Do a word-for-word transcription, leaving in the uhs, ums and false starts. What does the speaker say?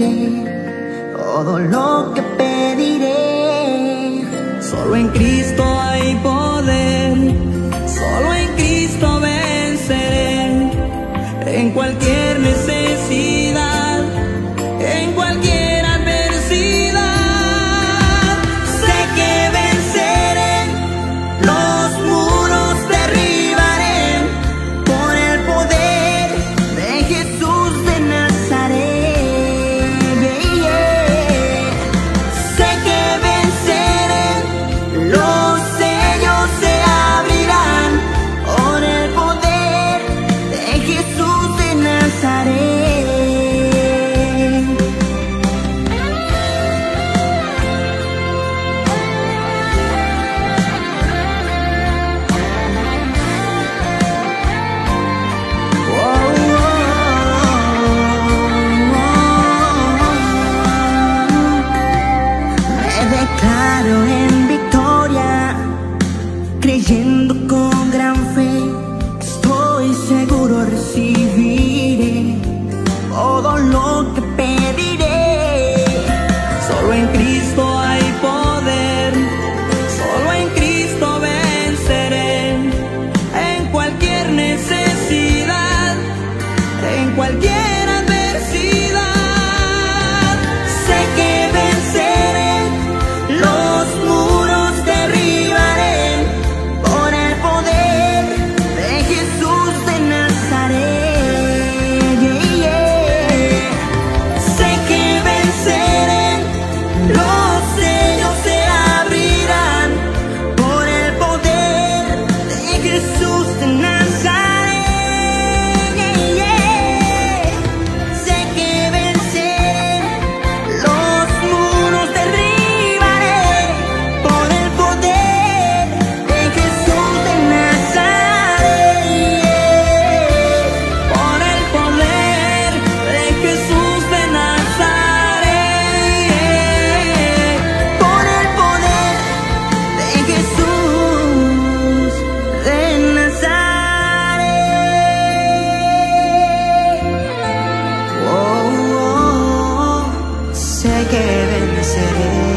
todo lo que pediré. Solo en Cristo hay poder, solo en Cristo venceré. En cualquier necesidad, en cualquier adversidad, sé que venceré, los muros derribaré por el poder de Jesús de Nazaret. Yeah, yeah. Sé que venceré, los sellos se abrirán por el poder de Jesús de Nazaret. Me declaro en victoria, creyendo con gran fe, estoy seguro recibiré todo lo que pediré. Solo en Cristo hay poder, solo en Cristo venceré. En cualquier necesidad, en cualquier adversidad, sé que venceré, los muros derribaré por el poder de Jesús de Nazaret. Yeah, yeah. Sé que venceré, los sellos se abrirán por el poder de Jesús de Nazaret. Yeah, yeah. Sé que venceré, los muros derribaré por el poder de Jesús de Nazaret. Yeah. Por el poder de Jesús de Nazaret. Yeah. Por el poder de Jesús de Nazaret. Oh, oh, sé que venceré.